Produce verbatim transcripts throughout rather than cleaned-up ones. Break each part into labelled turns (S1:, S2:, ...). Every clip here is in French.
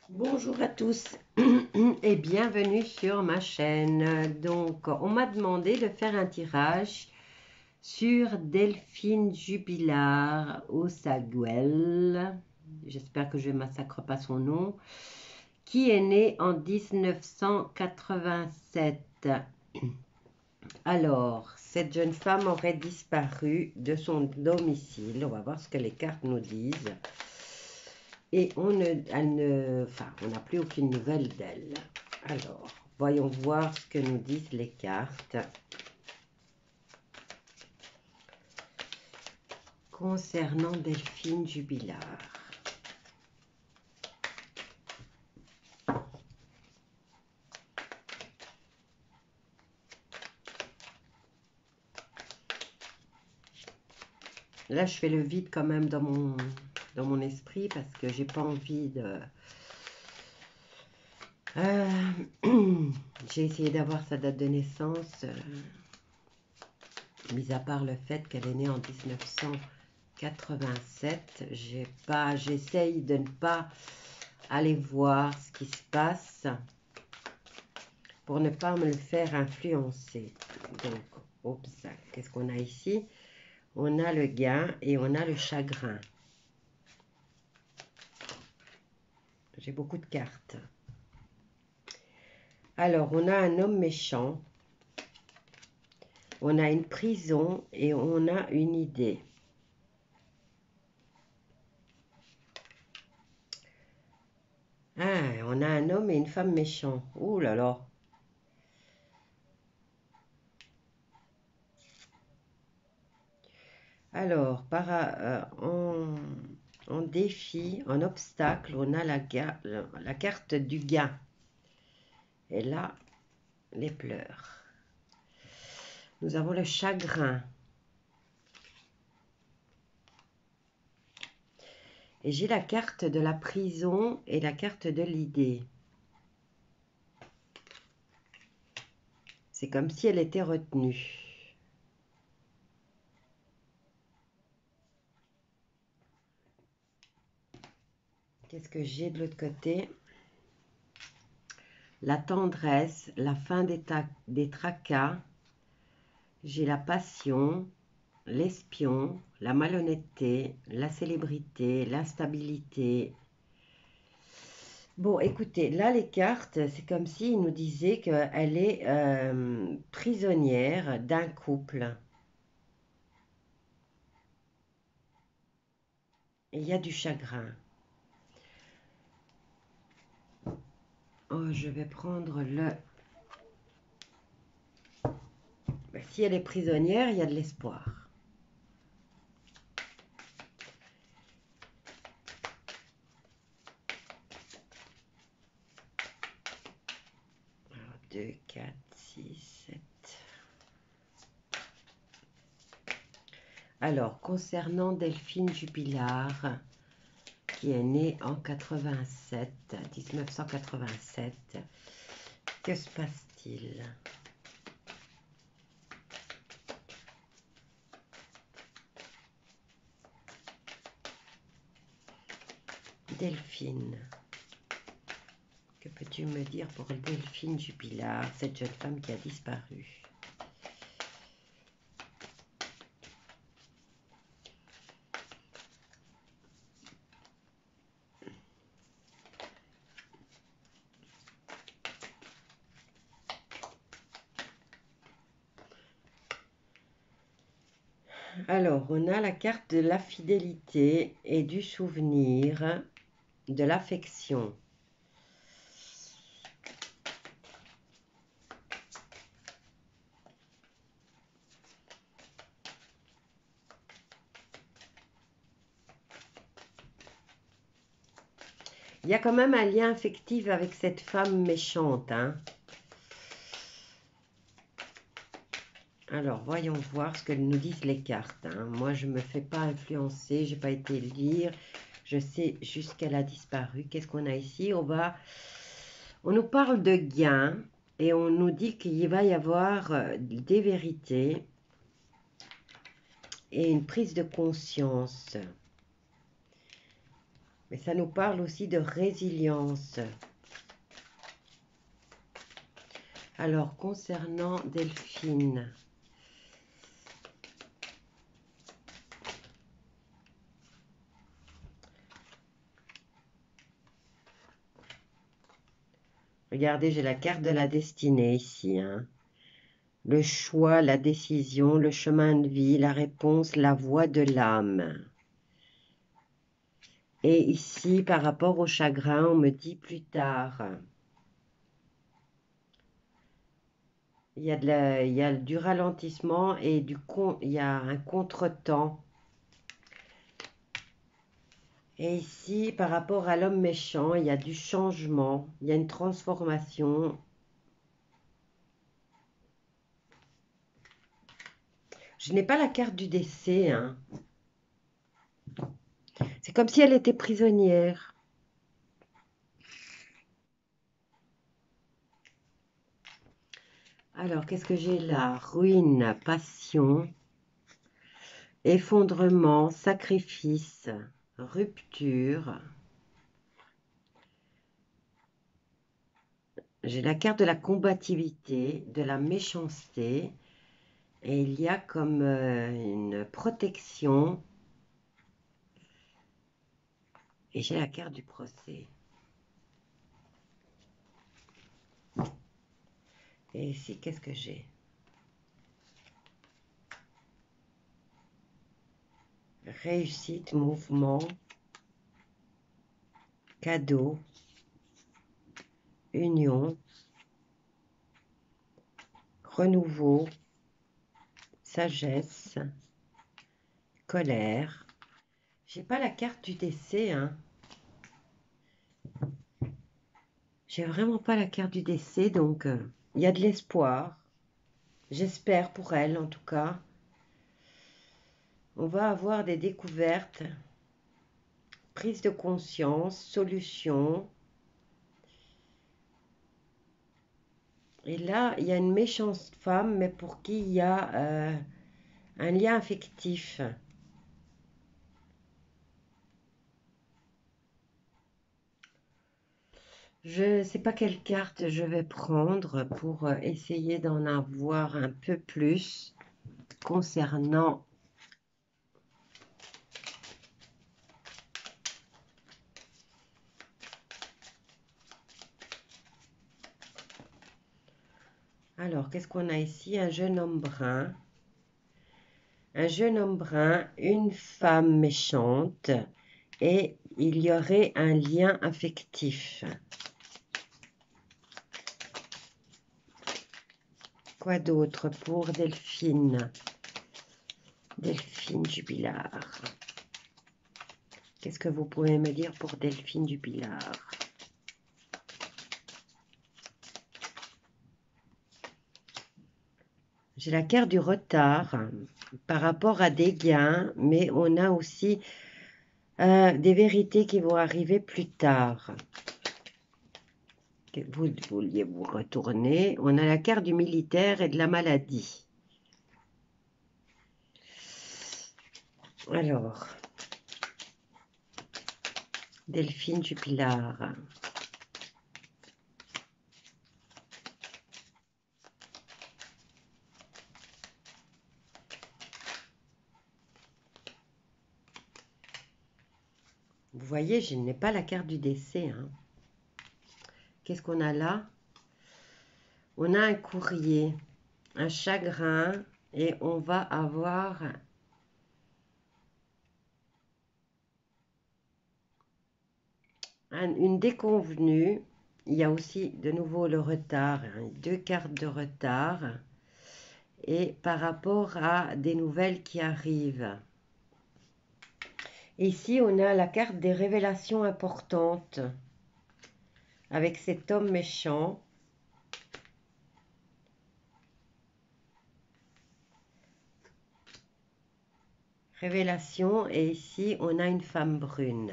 S1: Bonjour à tous et bienvenue sur ma chaîne. Donc, on m'a demandé de faire un tirage sur Delphine Jubilard Osaguel. J'espère que je ne massacre pas son nom. Qui est née en mille neuf cent quatre-vingt-sept. Alors, cette jeune femme aurait disparu de son domicile. On va voir ce que les cartes nous disent. Et on ne, elle ne, enfin, on n'a plus aucune nouvelle d'elle. Alors, voyons voir ce que nous disent les cartes. Concernant Delphine Jubilard. Là, je fais le vide quand même dans mon, dans mon esprit parce que j'ai pas envie de... Euh, j'ai essayé d'avoir sa date de naissance, euh, mis à part le fait qu'elle est née en mille neuf cent quatre-vingt-sept. J'ai pas, j'essaye de ne pas aller voir ce qui se passe pour ne pas me le faire influencer. Donc, oups, qu'est-ce qu'on a ici? On a le gain et on a le chagrin. J'ai beaucoup de cartes. Alors, on a un homme méchant. On a une prison et on a une idée. Ah, on a un homme et une femme méchants. Ouh là là. Alors, par, euh, en, en défi, en obstacle, on a la, la carte du gain. Et là, les pleurs. Nous avons le chagrin. Et j'ai la carte de la prison et la carte de l'idée. C'est comme si elle était retenue. Qu'est-ce que j'ai de l'autre côté? La tendresse, la fin des, des tracas. J'ai la passion, l'espion, la malhonnêteté, la célébrité, l'instabilité. Bon, écoutez, là, les cartes, c'est comme s'ils nous disaient qu'elle est euh, prisonnière d'un couple. Et il y a du chagrin. Oh, je vais prendre le... Ben, si elle est prisonnière, il y a de l'espoir. deux, quatre, six, sept. Alors, concernant Delphine Jubilard, qui est née en quatre-vingt-sept, mille neuf cent quatre-vingt-sept, que se passe-t-il? Delphine. Que peux-tu me dire pour Delphine Jubilard, cette jeune femme qui a disparu? Alors, on a la carte de la fidélité et du souvenir, de l'affection. Il y a quand même un lien affectif avec cette femme méchante, hein. Alors, voyons voir ce que nous disent les cartes, hein. Moi, je ne me fais pas influencer, je n'ai pas été lire. Je sais juste qu'elle a disparu. Qu'est-ce qu'on a ici? On va... On nous parle de gain et on nous dit qu'il va y avoir des vérités et une prise de conscience. Mais ça nous parle aussi de résilience. Alors, concernant Delphine, regardez, j'ai la carte de la destinée ici, hein. Le choix, la décision, le chemin de vie, la réponse, la voie de l'âme. Et ici, par rapport au chagrin, on me dit plus tard. Il y a, de la, il y a du ralentissement et du con, il y a un contretemps. Et ici, par rapport à l'homme méchant, il y a du changement, il y a une transformation. Je n'ai pas la carte du décès, hein. C'est comme si elle était prisonnière. Alors, qu'est-ce que j'ai là? Ruine, passion, effondrement, sacrifice, rupture. J'ai la carte de la combativité, de la méchanceté. Et il y a comme euh, une protection. Et j'ai la carte du procès. Et ici, qu'est-ce que j'ai? Réussite, mouvement, cadeau, union, renouveau, sagesse, colère. J'ai pas la carte du décès, hein. J'ai vraiment pas la carte du décès, donc euh, il y a de l'espoir. J'espère pour elle, en tout cas. On va avoir des découvertes, prise de conscience, solution. Et là, il y a une méchante femme, mais pour qui il y a euh, un lien affectif. Je ne sais pas quelle carte je vais prendre pour euh, essayer d'en avoir un peu plus concernant alors, qu'est-ce qu'on a ici? Un jeune homme brun. Un jeune homme brun, une femme méchante et il y aurait un lien affectif. Quoi d'autre pour Delphine? Delphine Jubilard. Qu'est-ce que vous pouvez me dire pour Delphine Jubilard? J'ai la carte du retard par rapport à des gains, mais on a aussi euh, des vérités qui vont arriver plus tard. Vous vouliez vous retourner. On a la carte du militaire et de la maladie. Alors, Delphine Jubilard. Vous voyez, je n'ai pas la carte du décès. Hein. Qu'est-ce qu'on a là? On a un courrier, un chagrin, et on va avoir un, une déconvenue. Il y a aussi de nouveau le retard, hein, deux cartes de retard. Et par rapport à des nouvelles qui arrivent. Ici, on a la carte des révélations importantes avec cet homme méchant. Révélation, et ici, on a une femme brune.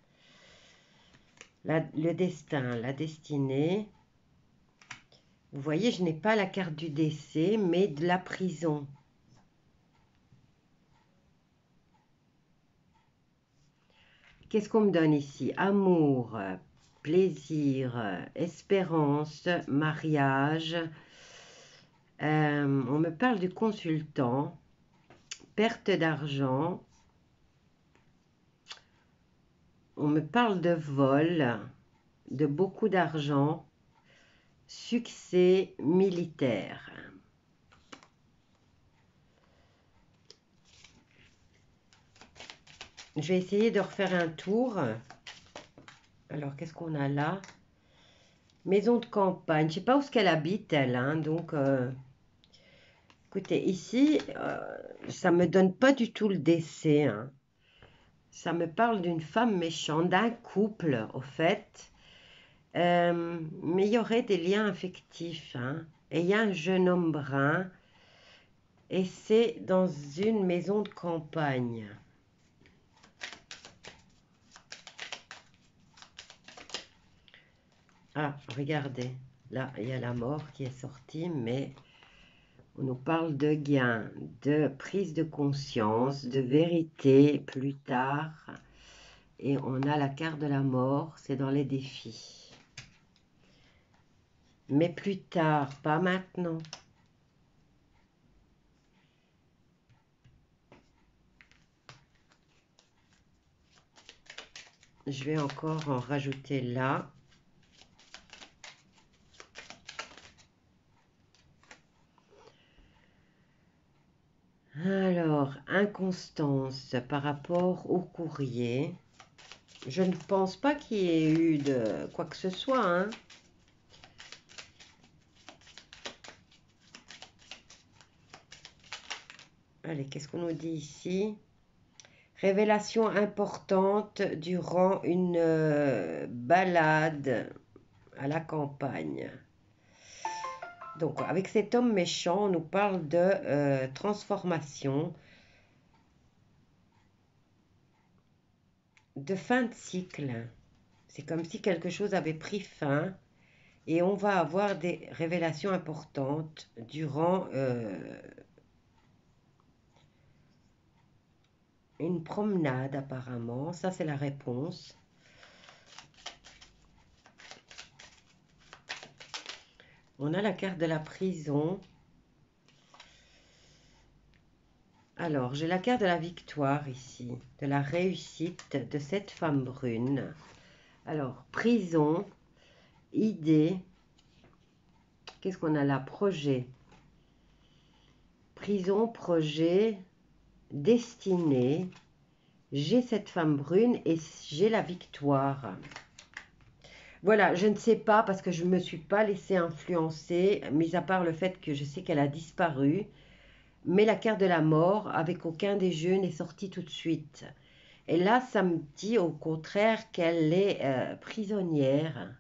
S1: La, le destin, la destinée. Vous voyez, je n'ai pas la carte du décès, mais de la prison. Qu'est-ce qu'on me donne ici? Amour, plaisir, espérance, mariage. Euh, on me parle du consultant, perte d'argent. On me parle de vol, de beaucoup d'argent, succès militaire. Je vais essayer de refaire un tour. Alors, qu'est-ce qu'on a là? Maison de campagne. Je ne sais pas où est-ce qu'elle habite, elle. Hein, donc, euh, écoutez, ici, euh, ça ne me donne pas du tout le décès. Hein. Ça me parle d'une femme méchante, d'un couple, au fait. Euh, mais il y aurait des liens affectifs. Hein. Et il y a un jeune homme brun. Et c'est dans une maison de campagne. Ah, regardez. Là, il y a la mort qui est sortie, mais on nous parle de gain, de prise de conscience, de vérité plus tard. Et on a la carte de la mort, c'est dans les défis. Mais plus tard, pas maintenant. Je vais encore en rajouter là. Alors, inconstance par rapport au courrier. Je ne pense pas qu'il y ait eu de quoi que ce soit, hein. Allez, qu'est-ce qu'on nous dit ici? Révélation importante durant une euh, balade à la campagne. Donc, avec cet homme méchant, on nous parle de euh, transformation, de fin de cycle. C'est comme si quelque chose avait pris fin et on va avoir des révélations importantes durant euh, une promenade apparemment. Ça, c'est la réponse. On a la carte de la prison. Alors, j'ai la carte de la victoire ici, de la réussite de cette femme brune. Alors, prison, idée. Qu'est-ce qu'on a là? Projet. Prison, projet, destinée. J'ai cette femme brune et j'ai la victoire. Voilà, je ne sais pas parce que je ne me suis pas laissée influencer, mis à part le fait que je sais qu'elle a disparu. Mais la carte de la mort, avec aucun des jeux, n'est sortie tout de suite. Et là, ça me dit au contraire qu'elle est euh, prisonnière.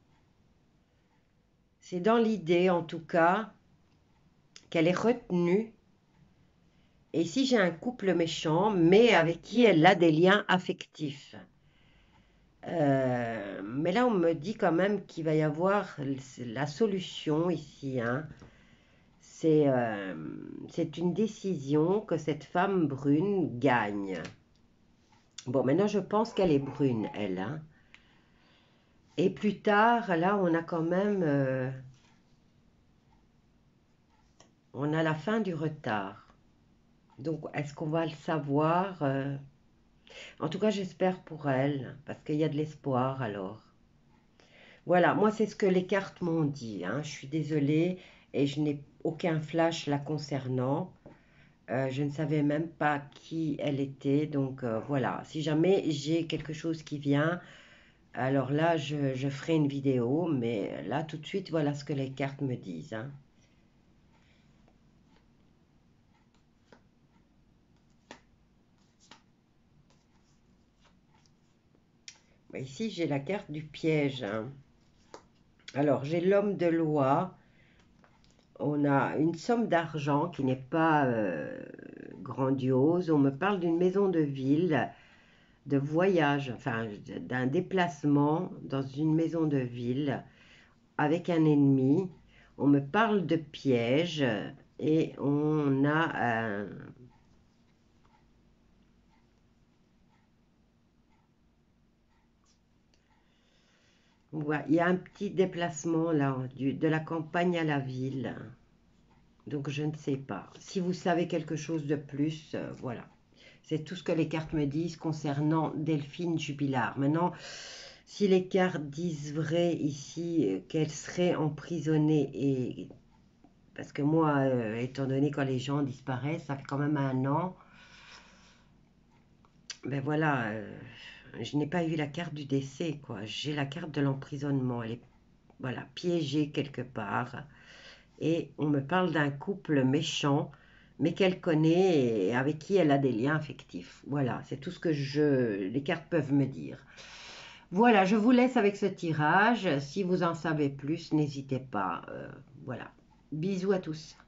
S1: C'est dans l'idée, en tout cas, qu'elle est retenue. Et ici, j'ai un couple méchant, mais avec qui elle a des liens affectifs. Euh, mais là, on me dit quand même qu'il va y avoir la solution ici. Hein. C'est euh, c'est une décision que cette femme brune gagne. Bon, maintenant, je pense qu'elle est brune, elle. Hein. Et plus tard, là, on a quand même... Euh, on a la fin du retard. Donc, est-ce qu'on va le savoir euh, En tout cas, j'espère pour elle, parce qu'il y a de l'espoir, alors. Voilà, moi, c'est ce que les cartes m'ont dit. Hein. Je suis désolée, et je n'ai aucun flash la concernant. Euh, je ne savais même pas qui elle était. Donc, euh, voilà. Si jamais j'ai quelque chose qui vient, alors là, je, je ferai une vidéo. Mais là, tout de suite, voilà ce que les cartes me disent. Hein. Ici, j'ai la carte du piège. Hein. Alors, j'ai l'homme de loi. On a une somme d'argent qui n'est pas euh, grandiose. On me parle d'une maison de ville, de voyage, enfin d'un déplacement dans une maison de ville avec un ennemi. On me parle de piège et on a un... Ouais, il y a un petit déplacement là, du- de la campagne à la ville. Donc je ne sais pas. Si vous savez quelque chose de plus, euh, voilà. C'est tout ce que les cartes me disent concernant Delphine Jubilard. Maintenant, si les cartes disent vrai ici euh, qu'elle serait emprisonnée et parce que moi, euh, étant donné quand les gens disparaissent, ça fait quand même un an, ben voilà, euh, je n'ai pas eu la carte du décès, quoi. J'ai la carte de l'emprisonnement. Elle est, voilà, piégée quelque part. Et on me parle d'un couple méchant, mais qu'elle connaît et avec qui elle a des liens affectifs. Voilà, c'est tout ce que je, les cartes peuvent me dire. Voilà, je vous laisse avec ce tirage. Si vous en savez plus, n'hésitez pas. Euh, voilà. Bisous à tous.